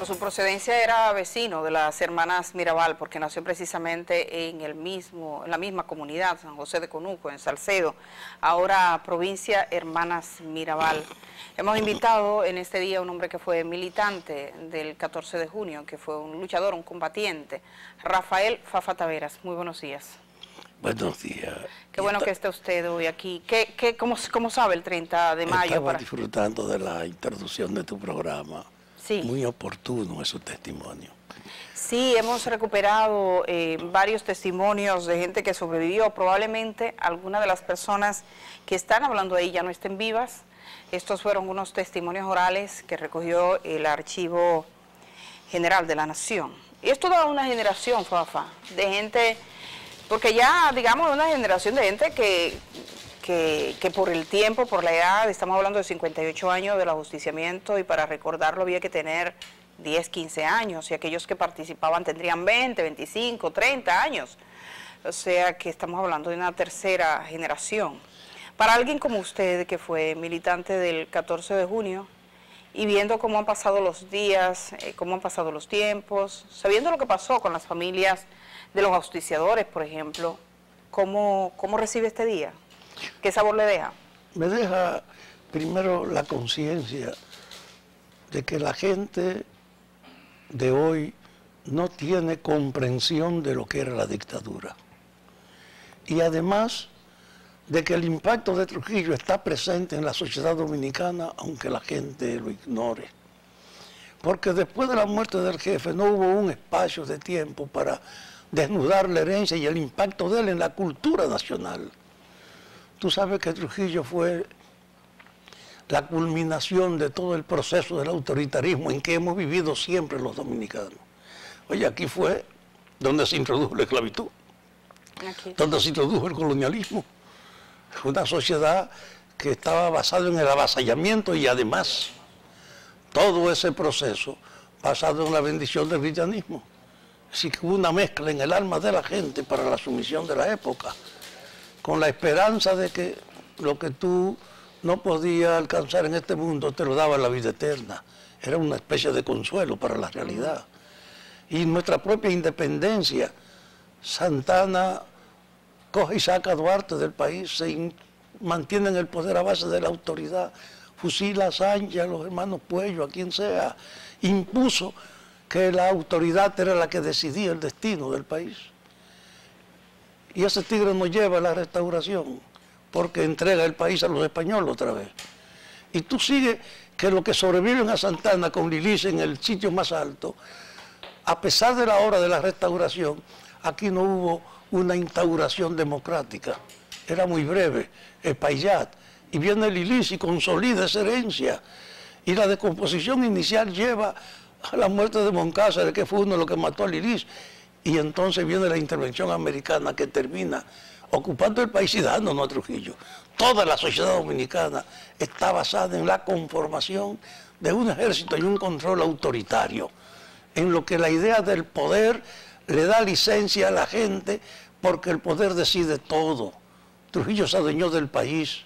su procedencia era vecino de las hermanas Mirabal, porque nació precisamente en la misma comunidad, San José de Conuco, en Salcedo, ahora provincia Hermanas Mirabal. Hemos invitado en este día a un hombre que fue militante del 14 de junio, que fue un luchador, un combatiente, Rafael Fafa Taveras. Muy buenos días. Buenos días. Qué bueno que esté usted hoy aquí. ¿Cómo sabe el 30 de mayo? Estaba disfrutando de la introducción de tu programa. Sí. Muy oportuno es su testimonio. Sí, hemos recuperado varios testimonios de gente que sobrevivió. Probablemente algunas de las personas que están hablando ahí ya no estén vivas. Estos fueron unos testimonios orales que recogió el Archivo General de la Nación. Y es toda una generación, Fafa, de gente, porque ya, digamos, una generación de gente que por el tiempo, por la edad, estamos hablando de 58 años del ajusticiamiento, y para recordarlo había que tener 10, 15 años, y aquellos que participaban tendrían 20, 25, 30 años. O sea que estamos hablando de una tercera generación. Para alguien como usted, que fue militante del 14 de junio, y viendo cómo han pasado los días, cómo han pasado los tiempos, sabiendo lo que pasó con las familias de los ajusticiadores, por ejemplo, ¿cómo recibe este día? ¿Qué sabor le deja? Me deja primero la conciencia de que la gente de hoy no tiene comprensión de lo que era la dictadura. Y además de que el impacto de Trujillo está presente en la sociedad dominicana, aunque la gente lo ignore. Porque después de la muerte del jefe no hubo un espacio de tiempo para desnudar la herencia y el impacto de él en la cultura nacional. Tú sabes que Trujillo fue la culminación de todo el proceso del autoritarismo en que hemos vivido siempre los dominicanos. Oye, aquí fue donde se introdujo la esclavitud, donde se introdujo el colonialismo. Una sociedad que estaba basada en el avasallamiento y además todo ese proceso basado en la bendición del cristianismo. Así que hubo una mezcla en el alma de la gente para la sumisión de la época, con la esperanza de que lo que tú no podías alcanzar en este mundo te lo daba la vida eterna. Era una especie de consuelo para la realidad. Y nuestra propia independencia, Santana coge y saca a Duarte del país, se mantiene en el poder a base de la autoridad, fusila a Sánchez, a los hermanos Puello, a quien sea, impuso que la autoridad era la que decidía el destino del país. Y ese tigre nos lleva a la restauración, porque entrega el país a los españoles otra vez. Y tú sigues que los que sobreviven a Santana con Lilis en el sitio más alto, a pesar de la hora de la restauración, aquí no hubo una instauración democrática. Era muy breve, el Payat. Y viene Lilis y consolida esa herencia. Y la descomposición inicial lleva a la muerte de Moncácer, que fue uno de los que mató a Lilis. Y entonces viene la intervención americana que termina ocupando el país y dándonos a Trujillo. Toda la sociedad dominicana está basada en la conformación de un ejército y un control autoritario, en lo que la idea del poder le da licencia a la gente porque el poder decide todo. Trujillo se adueñó del país.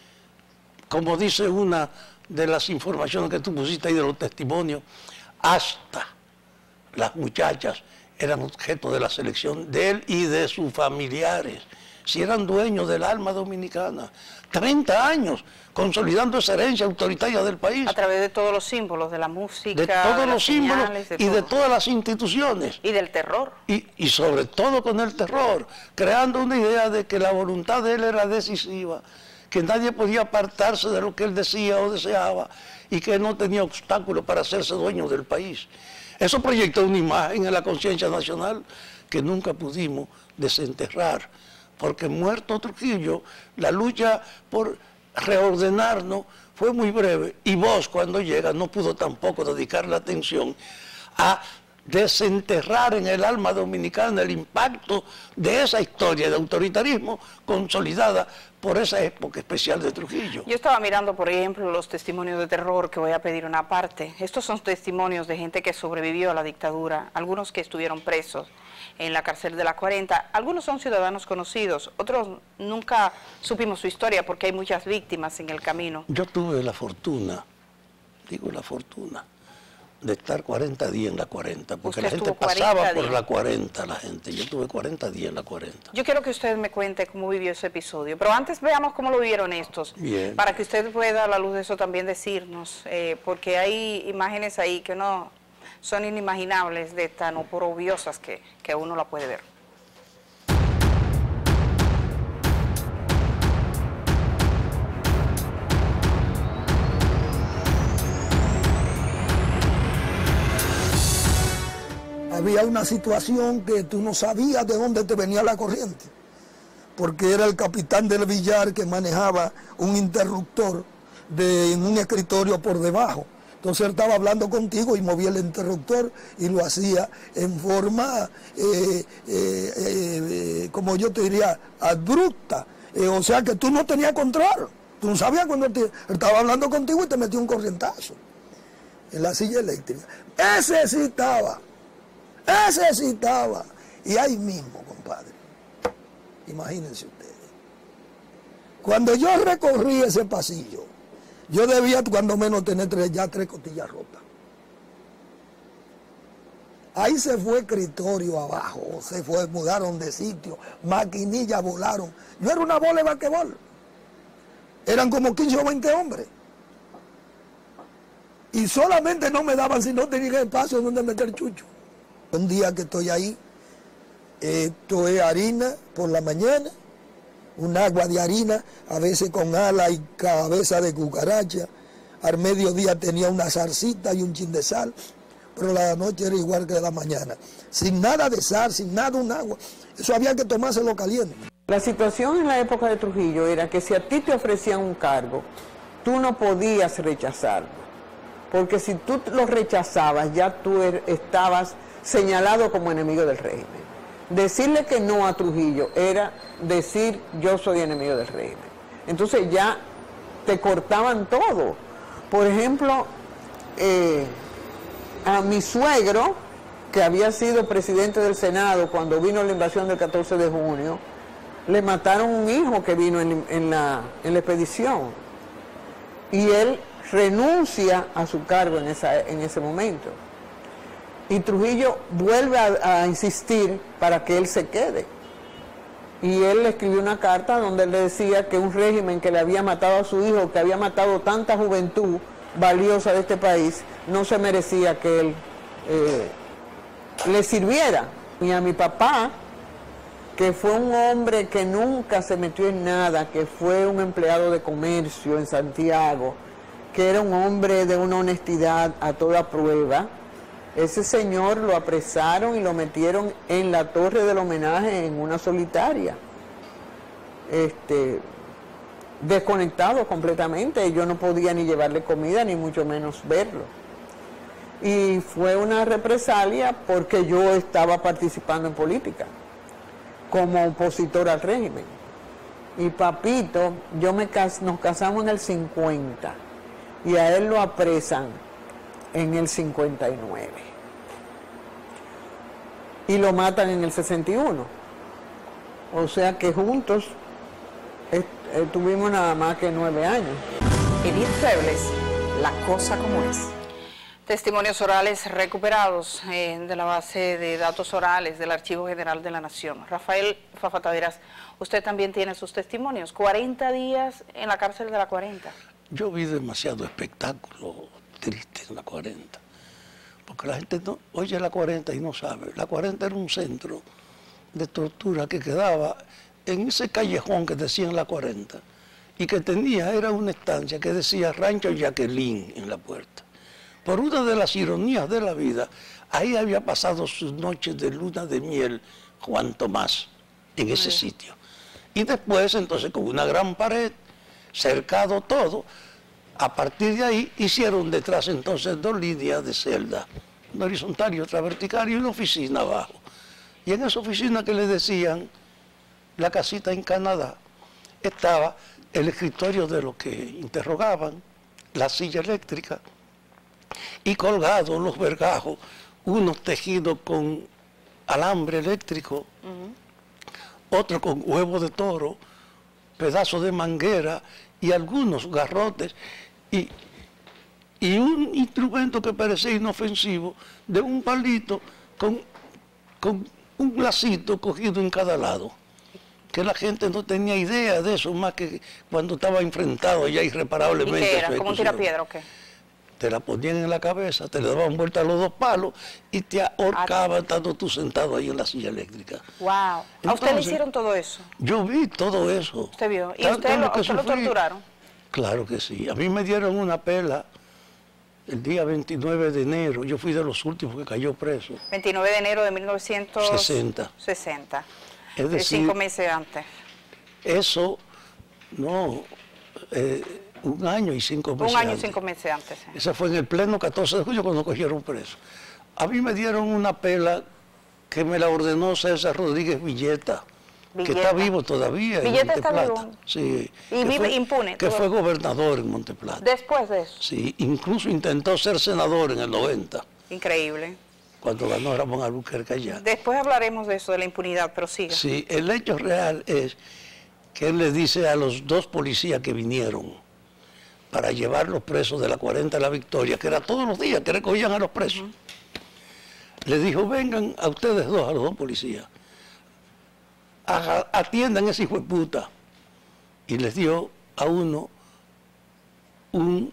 Como dice una de las informaciones que tú pusiste ahí de los testimonios, hasta las muchachas eran objeto de la selección de él y de sus familiares. Si eran dueños del alma dominicana. 30 años consolidando esa herencia autoritaria del país. A través de todos los símbolos, de la música, de todos los símbolos y de todas las instituciones. Y del terror. Y sobre todo con el terror, creando una idea de que la voluntad de él era decisiva, que nadie podía apartarse de lo que él decía o deseaba y que él no tenía obstáculo para hacerse dueño del país. Eso proyectó una imagen en la conciencia nacional que nunca pudimos desenterrar, porque muerto Trujillo, la lucha por reordenarnos fue muy breve y vos cuando llega no pudo tampoco dedicar la atención a desenterrar en el alma dominicana el impacto de esa historia de autoritarismo consolidada por esa época especial de Trujillo. Yo estaba mirando, por ejemplo, los testimonios de terror, que voy a pedir una parte. Estos son testimonios de gente que sobrevivió a la dictadura, algunos que estuvieron presos en la cárcel de la 40. Algunos son ciudadanos conocidos, otros nunca supimos su historia porque hay muchas víctimas en el camino. Yo tuve la fortuna, digo la fortuna, de estar 40 días en la 40, porque la Usted gente estuvo 40 pasaba por días. la 40, la gente. Yo tuve 40 días en la 40. Yo quiero que usted me cuente cómo vivió ese episodio, pero antes veamos cómo lo vivieron estos, Bien. para que usted pueda a la luz de eso también decirnos, porque hay imágenes ahí que no son inimaginables de tan oprobiosas que uno la puede ver. Había una situación que tú no sabías de dónde te venía la corriente, porque era el capitán del billar que manejaba un interruptor en un escritorio por debajo. Entonces él estaba hablando contigo y movía el interruptor y lo hacía en forma, como yo te diría, abrupta. O sea que tú no tenías control. Tú no sabías cuando él estaba hablando contigo y te metió un corrientazo en la silla eléctrica. Ese sí estaba. Ese sí estaba. Y ahí mismo, compadre. Imagínense ustedes. Cuando yo recorrí ese pasillo, yo debía cuando menos tener tres costillas rotas. Ahí se fue escritorio abajo, se mudaron de sitio, maquinillas volaron. Yo era una bola de basquetbol. Eran como 15 o 20 hombres. Y solamente no me daban si no tenía espacio donde meter chucho. Un día que estoy ahí, esto es harina por la mañana, un agua de harina, a veces con ala y cabeza de cucaracha. Al mediodía tenía una zarcita y un chin de sal, pero la noche era igual que la mañana. Sin nada de sal, sin nada, un agua. Eso había que tomárselo caliente. La situación en la época de Trujillo era que si a ti te ofrecían un cargo, tú no podías rechazarlo. Porque si tú lo rechazabas, ya tú estabas señalado como enemigo del régimen. Decirle que no a Trujillo era decir yo soy enemigo del régimen. Entonces ya te cortaban todo. Por ejemplo, a mi suegro, que había sido presidente del Senado cuando vino la invasión del 14 de junio, le mataron un hijo que vino en la expedición. Y él renuncia a su cargo en ese momento. Y Trujillo vuelve a insistir para que él se quede. Y él le escribió una carta donde él le decía que un régimen que le había matado a su hijo, que había matado tanta juventud valiosa de este país, no se merecía que él le sirviera. Y a mi papá, que fue un hombre que nunca se metió en nada, que fue un empleado de comercio en Santiago, que era un hombre de una honestidad a toda prueba, ese señor lo apresaron y lo metieron en la torre del homenaje en una solitaria, desconectado completamente. Yo no podía ni llevarle comida ni mucho menos verlo. Y fue una represalia porque yo estaba participando en política como opositor al régimen. Y papito, nos casamos en el 50 y a él lo apresan en el 59 y lo matan en el 61. O sea que juntos tuvimos nada más que 9 años. Edith Febles, La cosa como es. Testimonios orales recuperados de la base de datos orales del Archivo General de la Nación. Rafael Fafa Taveras, usted también tiene sus testimonios. 40 días en la cárcel de la 40. Yo vi demasiado espectáculo triste en la 40, porque la gente no oye la 40 y no sabe. La 40 era un centro de tortura que quedaba en ese callejón que decían la 40 y que era una estancia que decía Rancho Jacqueline en la puerta. Por una de las ironías de la vida, ahí había pasado sus noches de luna de miel Juan Tomás, en ese sitio. Y después, entonces, con una gran pared, cercado todo, a partir de ahí hicieron detrás entonces 2 líneas de celda, una horizontal y otra vertical, y una oficina abajo. Y en esa oficina que le decían la casita en Canadá, estaba el escritorio de los que interrogaban, la silla eléctrica, y colgados los vergajos, unos tejidos con alambre eléctrico, otros con huevo de toro, pedazos de manguera y algunos garrotes. Y y un instrumento que parecía inofensivo de un palito con un lacito cogido en cada lado, que la gente no tenía idea de eso, más que cuando estaba enfrentado ya irreparablemente. ¿Y qué a era? su ¿Como un ejecución. tirapiedra o qué? Te la ponían en la cabeza, te le daban vuelta a los dos palos y te ahorcaban estando tú sentado ahí en la silla eléctrica. Wow. ¿A usted le Entonces, hicieron todo eso? Yo vi todo eso. ¿Usted vio? ¿Y Tanto usted lo que usted lo sufrí. torturaron? Claro que sí. A mí me dieron una pela el día 29 de enero. Yo fui de los últimos que cayó preso. 29 de enero de 1960. 60. Es Es decir, 5 meses antes. eso, no, 1 año y 5 meses Un año y antes. 5 meses antes. Sí. Ese fue en el pleno 14 de julio cuando cogieron preso. A mí me dieron una pela que me la ordenó César Rodríguez Villeta, que Villeta. está vivo todavía en Villeta está Monteplata. vivo. Sí, Y que vive fue- impune, Que todo. fue gobernador en Monteplata. Después de eso. Sí, incluso intentó ser senador en el 90, Increíble. cuando ganó Ramón Albuquerque allá. Después hablaremos de eso, de la impunidad, pero siga. Sí, el hecho real es que él le dice a los 2 policías que vinieron para llevar los presos de la 40 a la Victoria, que era todos los días que recogían a los presos, le dijo, vengan a ustedes 2, a los 2 policías, atiendan ese hijo de puta. Y les dio a uno un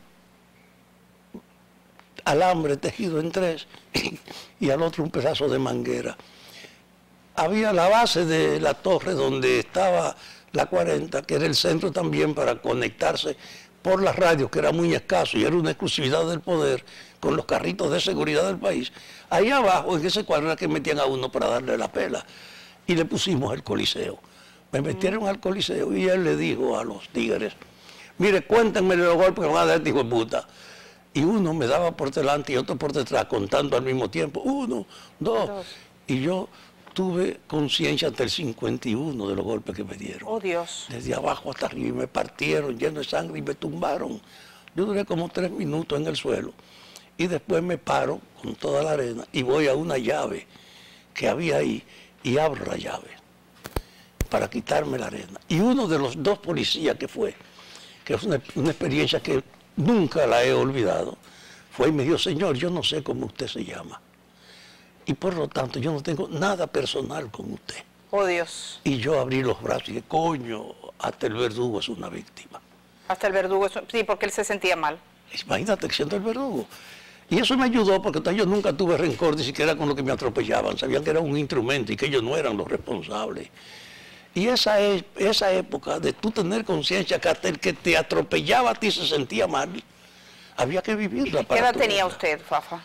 alambre tejido en 3 y al otro un pedazo de manguera. Había la base de la torre donde estaba la 40, que era el centro también para conectarse por las radios, que era muy escaso y era una exclusividad del poder, con los carritos de seguridad del país. Ahí abajo, en ese cuadro, era que metían a uno para darle la pela. Y le pusimos el Coliseo. Me metieron al Coliseo y él le dijo a los tigres, mire, cuéntenme los golpes que van a dar este hijo de puta. Y uno me daba por delante y otro por detrás, contando al mismo tiempo. 1, 2. Y yo tuve conciencia hasta el 51 de los golpes que me dieron. Oh, Dios. Desde abajo hasta arriba, y me partieron lleno de sangre y me tumbaron. Yo duré como 3 minutos en el suelo. Y después me paro con toda la arena y voy a una llave que había ahí y abro la llave para quitarme la arena. Y uno de los 2 policías que fue, que es una experiencia que nunca la he olvidado, fue y me dijo, señor, yo no sé cómo usted se llama. Y por lo tanto yo no tengo nada personal con usted. Oh, Dios. Y yo abrí los brazos y dije, coño, hasta el verdugo es una víctima. Hasta el verdugo. Sí, porque él se sentía mal. Imagínate que siendo el verdugo. Y eso me ayudó porque yo nunca tuve rencor ni siquiera con lo que me atropellaban. Sabían que era un instrumento y que ellos no eran los responsables. Y esa época de tú tener conciencia que hasta el que te atropellaba a ti se sentía mal, había que vivirla. ¿Qué edad tenía usted, Fafa?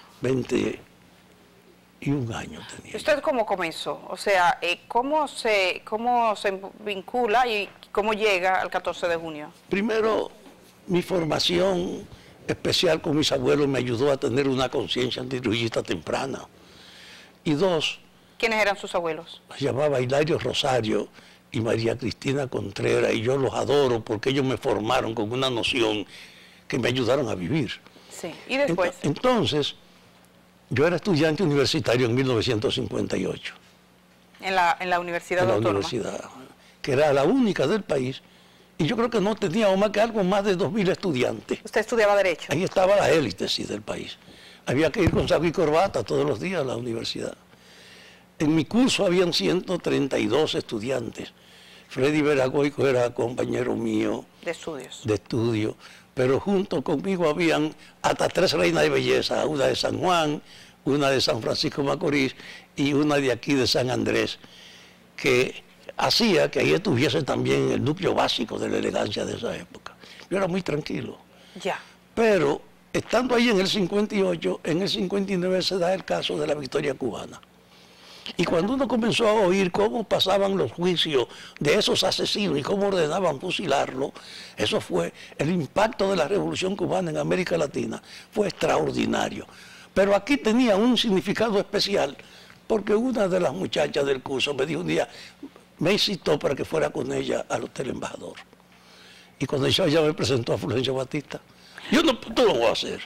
21 años tenía. ¿Usted cómo comenzó? O sea, ¿cómo se vincula y cómo llega al 14 de junio? Primero, mi formación especial con mis abuelos me ayudó a tener una conciencia antirrullista temprana. Y 2, ¿Quiénes eran sus abuelos? se llamaba Hilario Rosario y María Cristina Contreras, y yo los adoro porque ellos me formaron con una noción que me ayudaron a vivir. Sí. ¿Y después? Entonces, yo era estudiante universitario en 1958. En la Universidad En la Autónoma. universidad, que era la única del país, y yo creo que no teníamos más que algo más de 2.000 estudiantes. ¿Usted estudiaba Derecho? Ahí estaba la élite, sí, del país. Había que ir con saco y corbata todos los días a la universidad. En mi curso habían 132 estudiantes. Freddy Veragoico era compañero mío De estudios. de estudio, pero junto conmigo habían hasta 3 reinas de belleza, una de San Juan, una de San Francisco Macorís y una de aquí de San Andrés, que hacía que ahí estuviese también el núcleo básico de la elegancia de esa época. Yo era muy tranquilo. Ya. Pero estando ahí en el 58, en el 59 se da el caso de la Victoria Cubana. Y cuando uno comenzó a oír cómo pasaban los juicios de esos asesinos y cómo ordenaban fusilarlo, eso fue el impacto de la Revolución Cubana en América Latina, fue extraordinario. Pero aquí tenía un significado especial, porque una de las muchachas del curso me dijo un día, me incitó para que fuera con ella al Hotel Embajador. Y cuando ella me presentó a Fulgencio Batista, Yo no, tú lo voy a hacer.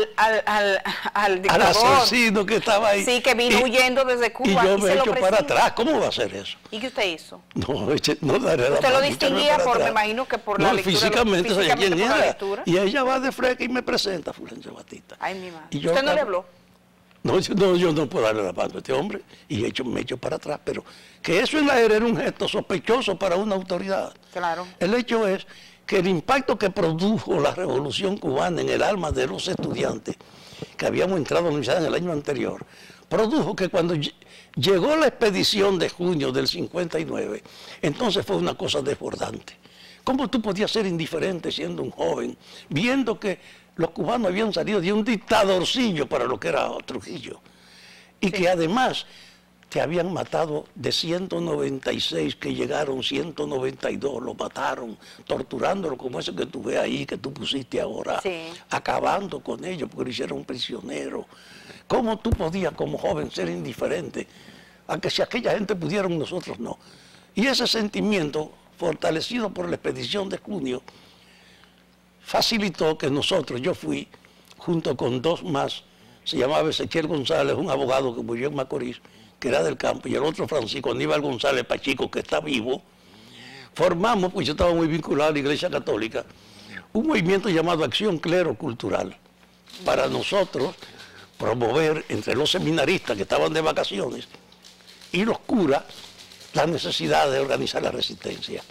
Al dictador. Al asesino que estaba ahí. Sí, que vino huyendo desde Cuba. Y yo me se lo echo para presenta. atrás. ¿Cómo va a hacer eso? ¿Y qué usted hizo? No daré la Usted lo mano, distinguía para por, me atrás. imagino que por la lectura. Físicamente sabía quién por la era. lectura. Y ella va de frente y me presenta a Fulgencio Batista. Ay, mi madre. Y yo ¿Usted no le habló? No, yo no puedo darle la mano a este hombre. Y me echo para atrás. Pero que eso en la era un gesto sospechoso para una autoridad. Claro. El hecho es que el impacto que produjo la revolución cubana en el alma de los estudiantes que habíamos entrado a la universidad en el año anterior, produjo que cuando llegó la expedición de junio del 59, entonces fue una cosa desbordante. ¿Cómo tú podías ser indiferente siendo un joven, viendo que los cubanos habían salido de un dictadorcillo para lo que era Trujillo? Y que además te habían matado de 196 que llegaron, 192 lo mataron, torturándolo como ese que tú ves ahí, que tú pusiste ahora, sí, acabando con ellos porque lo hicieron prisionero. ¿Cómo tú podías como joven ser indiferente a que si aquella gente pudieron, nosotros no? Y ese sentimiento, fortalecido por la expedición de junio, facilitó que nosotros, yo fui, junto con dos más, se llamaba Ezequiel González, un abogado que murió en Macorís, que era del campo, y el otro Francisco Aníbal González Pachico, que está vivo, formamos, pues yo estaba muy vinculado a la Iglesia Católica, un movimiento llamado Acción Clero Cultural, para nosotros promover entre los seminaristas que estaban de vacaciones y los curas la necesidad de organizar la resistencia.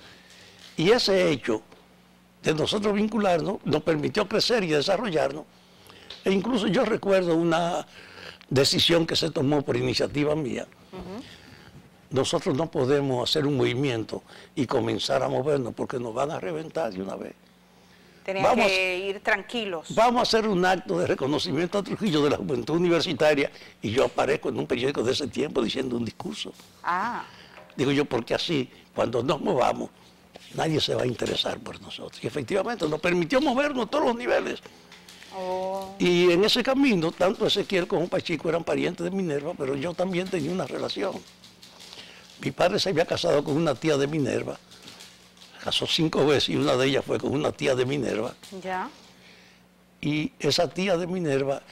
Y ese hecho de nosotros vincularnos nos permitió crecer y desarrollarnos, e incluso yo recuerdo una decisión que se tomó por iniciativa mía. Nosotros no podemos hacer un movimiento y comenzar a movernos porque nos van a reventar de una vez. Tenían que ir tranquilos. Vamos a hacer un acto de reconocimiento a Trujillo de la juventud universitaria y yo aparezco en un periódico de ese tiempo diciendo un discurso. Ah. Digo yo, porque así, cuando nos movamos, nadie se va a interesar por nosotros. Y efectivamente nos permitió movernos a todos los niveles. Oh. Y en ese camino, tanto Ezequiel como Pachico eran parientes de Minerva, pero yo también tenía una relación. Mi padre se había casado con una tía de Minerva, casó 5 veces y una de ellas fue con una tía de Minerva. Ya. Y esa tía de Minerva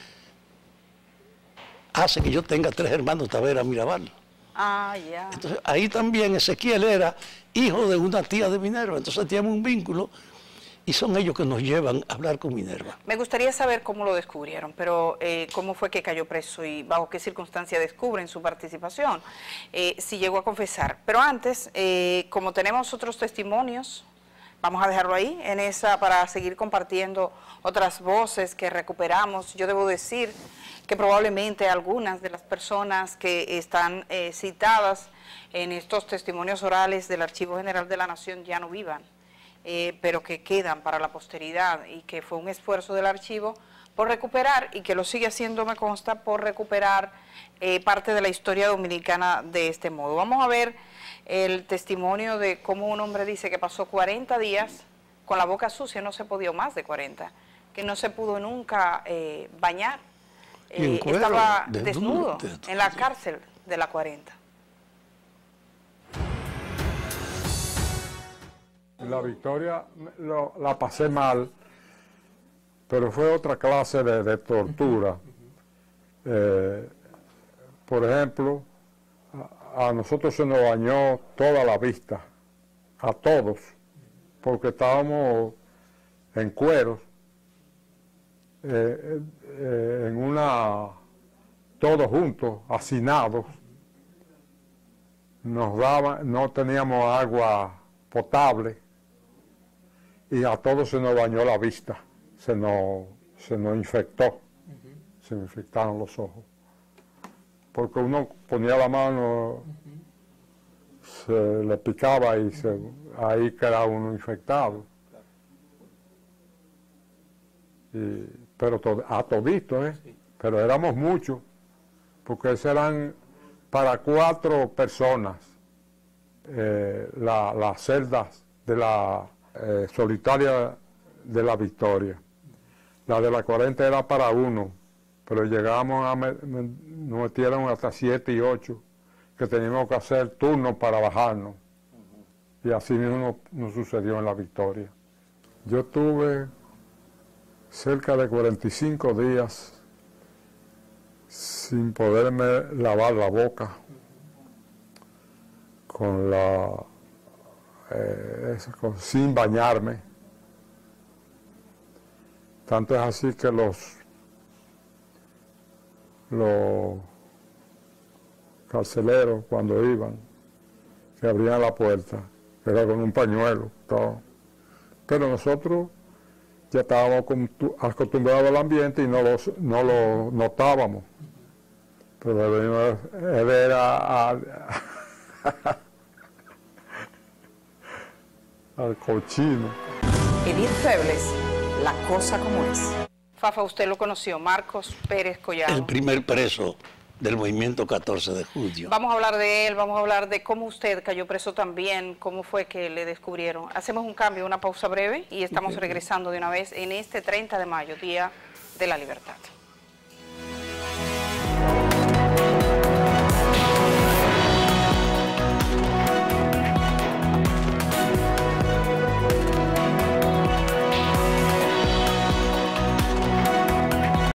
hace que yo tenga 3 hermanos Tavera Mirabal. Ah, ya. Entonces ahí también Ezequiel era hijo de una tía de Minerva, entonces teníamos un vínculo. Y son ellos que nos llevan a hablar con Minerva. Me gustaría saber cómo lo descubrieron, pero cómo fue que cayó preso y bajo qué circunstancia descubren su participación, si llegó a confesar. Pero antes, como tenemos otros testimonios, vamos a dejarlo ahí, para seguir compartiendo otras voces que recuperamos. Yo debo decir que probablemente algunas de las personas que están citadas en estos testimonios orales del Archivo General de la Nación ya no vivan. Pero que quedan para la posteridad y que fue un esfuerzo del archivo por recuperar, y que lo sigue haciendo, me consta, por recuperar parte de la historia dominicana de este modo. Vamos a ver el testimonio de cómo un hombre dice que pasó 40 días con la boca sucia, no se podía más de 40, que no se pudo nunca bañar, estaba desnudo en la cárcel de la 40. La Victoria la pasé mal, pero fue otra clase de tortura. Por ejemplo, a nosotros se nos bañó toda la vista, a todos, porque estábamos en cueros, todos juntos, hacinados. No teníamos agua potable. Y a todos se nos bañó la vista, se nos infectó, se me infectaron los ojos. Porque uno ponía la mano, se le picaba y ahí quedaba uno infectado. Pero a todito, pero éramos muchos, porque eran para 4 personas las celdas de la solitaria de la Victoria. La de la 40 era para 1, pero llegamos nos metieron hasta 7 y 8, que teníamos que hacer turnos para bajarnos. Y así mismo nos sucedió en la Victoria. Yo tuve cerca de 45 días sin poderme lavar la boca con sin bañarme. Tanto es así que los carceleros, cuando iban, que abrían la puerta, era con un pañuelo, todo. Pero nosotros ya estábamos acostumbrados al ambiente y no lo notábamos. Pero él era al cochino. Edith Febles, la cosa como es. Fafa, usted lo conoció, Marcos Pérez Collado. El primer preso del movimiento 14 de julio. Vamos a hablar de él, vamos a hablar de cómo usted cayó preso también, cómo fue que le descubrieron. Hacemos un cambio, una pausa breve y estamos regresando de una vez en este 30 de mayo, Día de la Libertad.